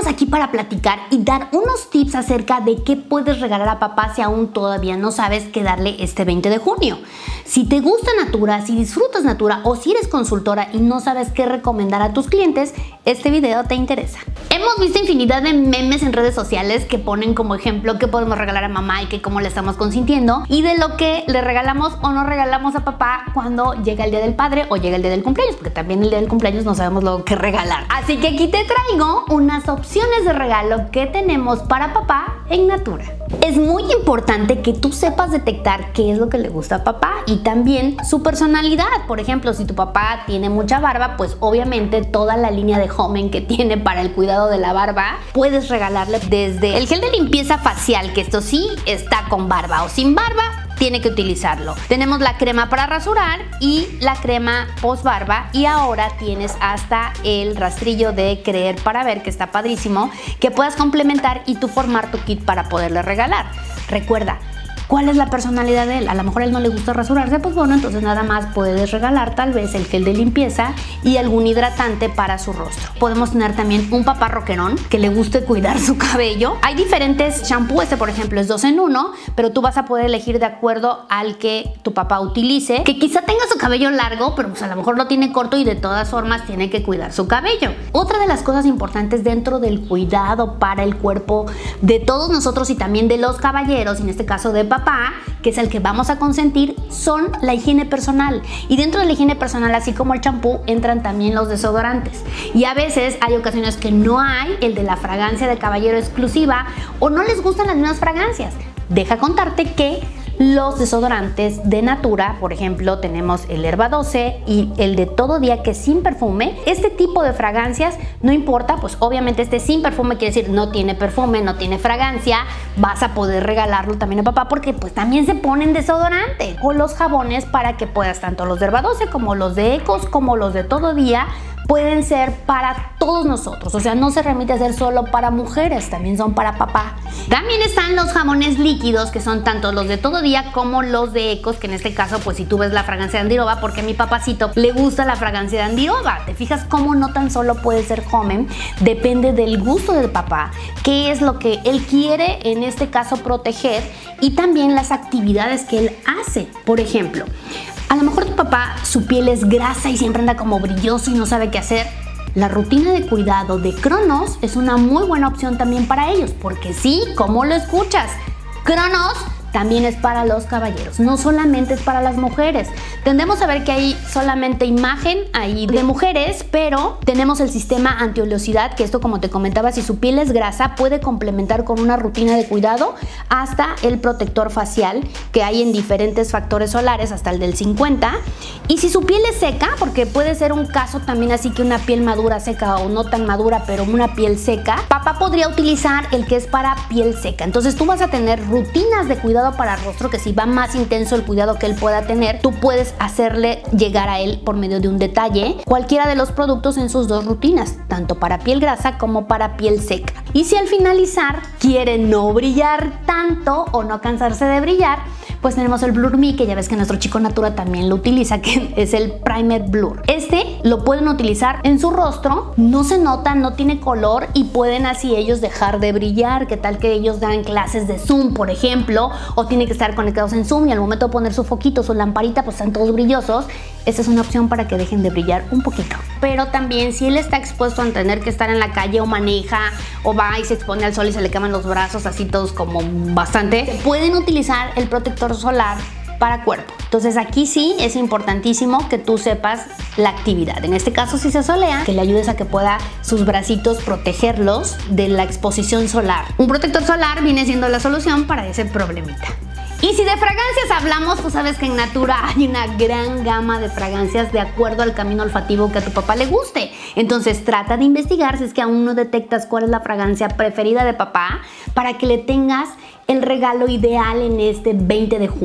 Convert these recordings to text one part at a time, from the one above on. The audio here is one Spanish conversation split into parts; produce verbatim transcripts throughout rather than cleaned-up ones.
Estamos aquí para platicar y dar unos tips acerca de qué puedes regalar a papá si aún todavía no sabes qué darle este veinte de junio. Si te gusta Natura, si disfrutas Natura o si eres consultora y no sabes qué recomendar a tus clientes, este video te interesa. Hemos visto infinidad de memes en redes sociales que ponen como ejemplo qué podemos regalar a mamá y que cómo le estamos consintiendo y de lo que le regalamos o no regalamos a papá cuando llega el día del padre o llega el día del cumpleaños, porque también el día del cumpleaños no sabemos lo que regalar. Así que aquí te traigo unas opciones de regalo que tenemos para papá en Natura. Es muy importante que tú sepas detectar qué es lo que le gusta a papá y también su personalidad. Por ejemplo, si tu papá tiene mucha barba, pues obviamente toda la línea de Homen que tiene para el cuidado de la barba, puedes regalarle desde el gel de limpieza facial, que esto sí está con barba o sin barba, tiene que utilizarlo. Tenemos la crema para rasurar y la crema post barba, y ahora tienes hasta el rastrillo de Creer para Ver, que está padrísimo, que puedas complementar y tú formar tu kit para poderle regalar. Recuerda, ¿cuál es la personalidad de él? A lo mejor a él no le gusta rasurarse, pues bueno, entonces nada más puedes regalar tal vez el gel de limpieza y algún hidratante para su rostro. Podemos tener también un papá roquerón que le guste cuidar su cabello. Hay diferentes shampoo, este por ejemplo es dos en uno, pero tú vas a poder elegir de acuerdo al que tu papá utilice, que quizá tenga su cabello largo, pero pues a lo mejor lo tiene corto y de todas formas tiene que cuidar su cabello. Otra de las cosas importantes dentro del cuidado para el cuerpo de todos nosotros y también de los caballeros, en este caso de papá, papá, que es el que vamos a consentir, son la higiene personal. Y dentro de la higiene personal, así como el champú, entran también los desodorantes. Y a veces hay ocasiones que no hay el de la fragancia de caballero exclusiva o no les gustan las mismas fragancias. Deja contarte que los desodorantes de Natura, por ejemplo, tenemos el Herba doce y el de Todo Día, que es sin perfume. Este tipo de fragancias no importa, pues obviamente este sin perfume quiere decir no tiene perfume, no tiene fragancia, vas a poder regalarlo también a papá porque pues también se ponen desodorante. O los jabones para que puedas, tanto los de Herba doce como los de Ecos como los de Todo Día, pueden ser para todos nosotros, o sea, no se remite a ser solo para mujeres, también son para papá. También están los jabones líquidos, que son tanto los de Todo Día como los de Ecos, que en este caso, pues si tú ves la fragancia de Andiroba, porque a mi papacito le gusta la fragancia de Andiroba. Te fijas cómo no tan solo puede ser Homen, depende del gusto del papá, qué es lo que él quiere, en este caso, proteger, y también las actividades que él hace. Por ejemplo, a lo mejor tu papá, su piel es grasa y siempre anda como brilloso y no sabe qué hacer. La rutina de cuidado de Cronos es una muy buena opción también para ellos, porque sí, como lo escuchas, Cronos también es para los caballeros, no solamente es para las mujeres. Tendemos a ver que hay solamente imagen ahí de mujeres, pero tenemos el sistema antioleosidad, que esto, como te comentaba, si su piel es grasa, puede complementar con una rutina de cuidado hasta el protector facial, que hay en diferentes factores solares, hasta el del cincuenta. Y si su piel es seca, porque puede ser un caso también así que una piel madura seca o no tan madura, pero una piel seca, papá podría utilizar el que es para piel seca. Entonces tú vas a tener rutinas de cuidado para rostro, que si va más intenso el cuidado que él pueda tener, tú puedes hacerle llegar a él por medio de un detalle cualquiera de los productos en sus dos rutinas, tanto para piel grasa como para piel seca. Y si al finalizar quiere no brillar tanto o no cansarse de brillar, pues tenemos el Blur Me, que ya ves que nuestro chico Natura también lo utiliza, que es el Primer Blur. Este lo pueden utilizar en su rostro, no se nota, no tiene color y pueden así ellos dejar de brillar. ¿Qué tal que ellos dan clases de Zoom, por ejemplo, o tienen que estar conectados en Zoom y al momento de poner su foquito, su lamparita, pues están todos brillosos? Esta es una opción para que dejen de brillar un poquito. Pero también si él está expuesto a tener que estar en la calle o maneja o va y se expone al sol y se le queman los brazos así todos como bastante, pueden utilizar el protector solar para cuerpo. Entonces aquí sí es importantísimo que tú sepas la actividad. En este caso, si se solea, que le ayudes a que pueda sus bracitos protegerlos de la exposición solar. Un protector solar viene siendo la solución para ese problemita. Y si de fragancias hablamos, tú sabes que en Natura hay una gran gama de fragancias de acuerdo al camino olfativo que a tu papá le guste. Entonces trata de investigar si es que aún no detectas cuál es la fragancia preferida de papá para que le tengas el regalo ideal en este veinte de junio.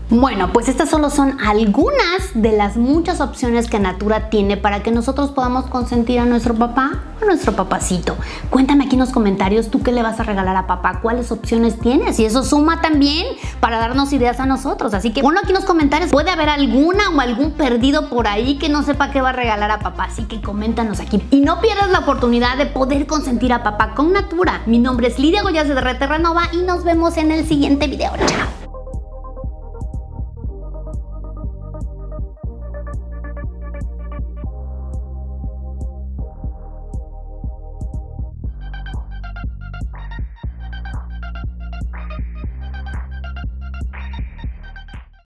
Bueno, pues estas solo son algunas de las muchas opciones que Natura tiene para que nosotros podamos consentir a nuestro papá o nuestro papacito. Cuéntame aquí en los comentarios tú qué le vas a regalar a papá, cuáles opciones tienes, y eso suma también para darnos ideas a nosotros. Así que ponlo aquí en los comentarios, puede haber alguna o algún perdido por ahí que no sepa qué va a regalar a papá, así que coméntanos aquí. Y no pierdas la oportunidad de poder consentir a papá con Natura. Mi nombre es Lidia Goyas de Reterranova y nos vemos en el siguiente video. Chao.